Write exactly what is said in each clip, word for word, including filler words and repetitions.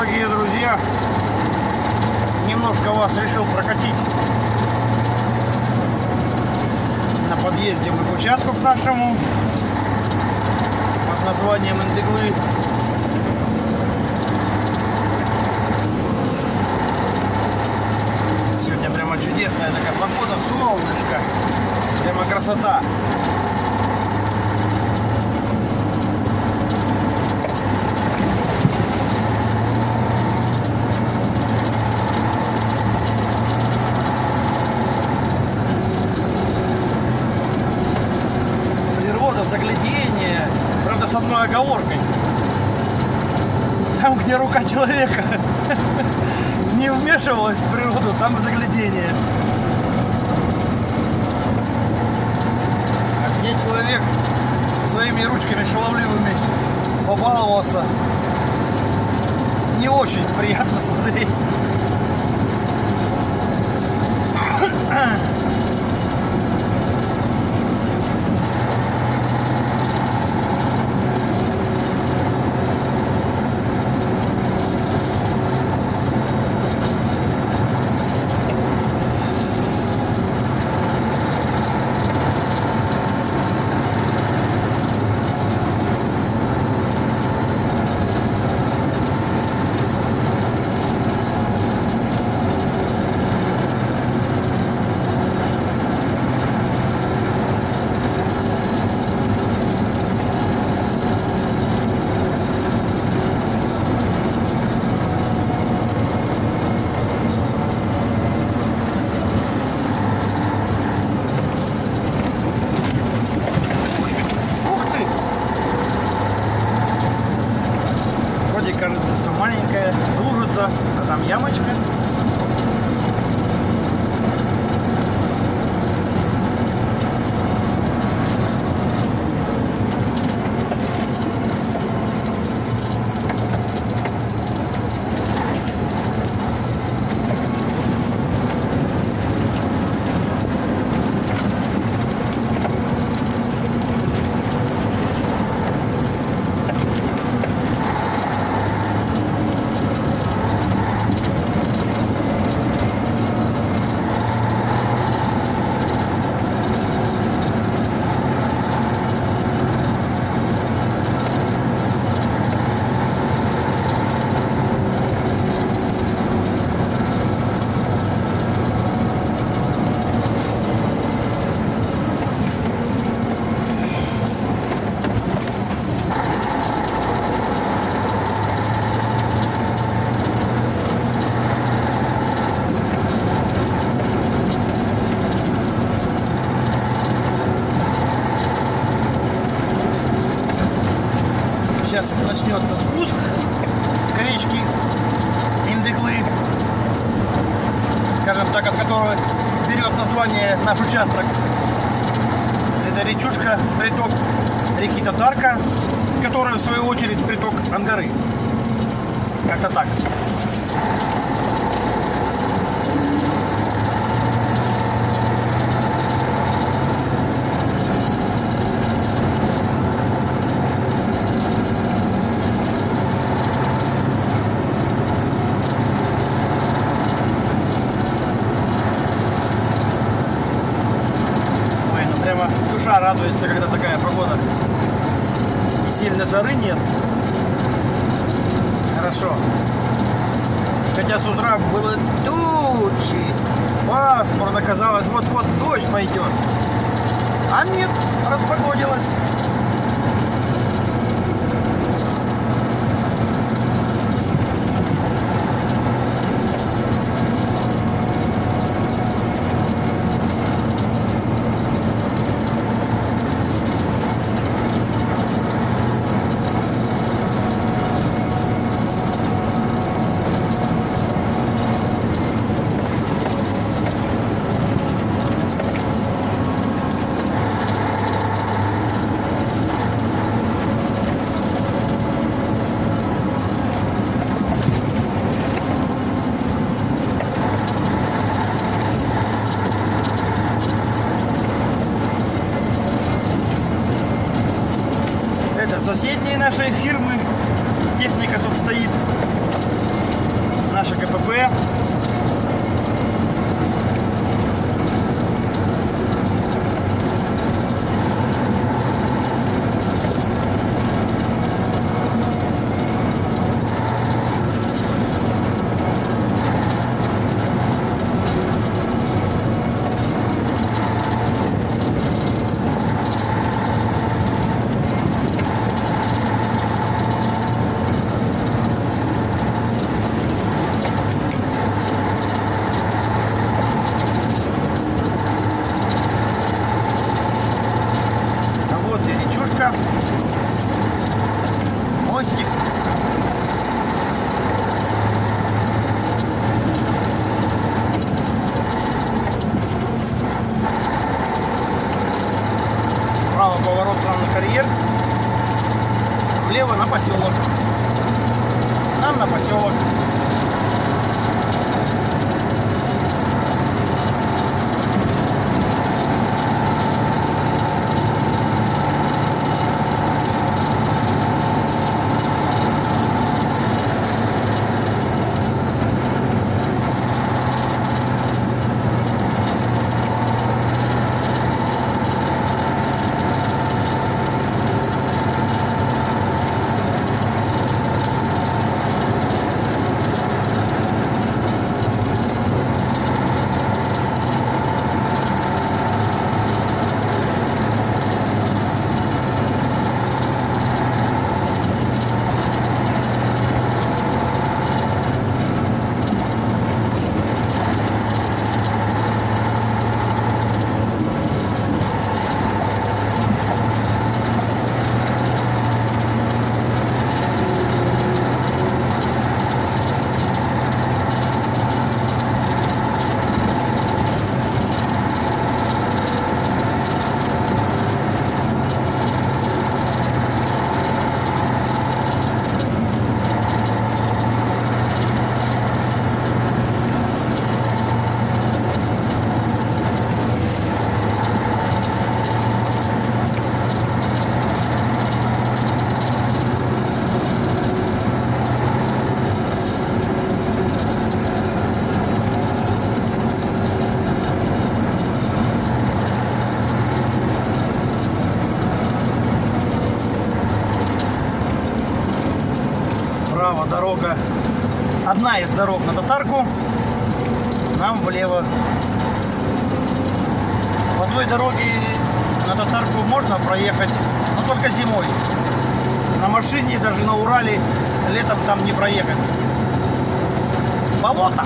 дорогие друзья, немножко вас решил прокатить на подъезде к участку к нашему под названием Индыглы. Сегодня прямо чудесная такая погода, солнышко, прямо красота. Заглядение, правда, с одной оговоркой. Там, где рука человека не вмешивалась в природу, там заглядение. А где человек своими ручками шаловливыми побаловался, не очень приятно смотреть. Кажется, что маленькая лужица, а там ямочка. Сейчас начнется спуск к речке Индыглы, скажем так, от которого берет название наш участок. Это речушка, приток реки Татарка, которая в свою очередь приток Ангары. Как-то так. Душа радуется, когда такая погода. И сильно жары нет. Хорошо. Хотя с утра было тучи, пасмурно, казалось, вот-вот дождь пойдет. А нет, распогодилось. соседней нашей фирмы. Техника тут стоит наше КПП. Мостик. Право поворот нам на карьер. Влево на поселок. Нам на поселок. Справа дорога, одна из дорог на Татарку, нам влево. По той дороге на Татарку можно проехать, но только зимой. На машине, даже на Урале, летом там не проехать. Болото.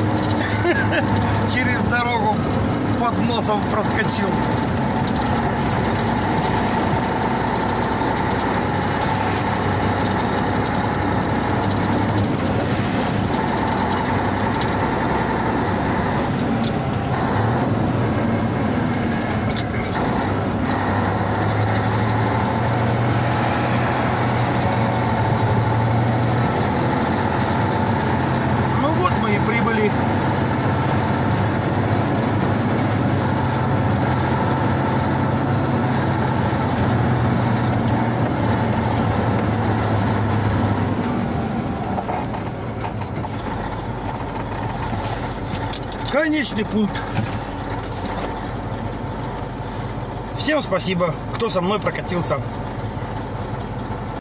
через дорогу под носом проскочил. Ну вот мы и прибыли. Конечный пункт. Всем спасибо, кто со мной прокатился.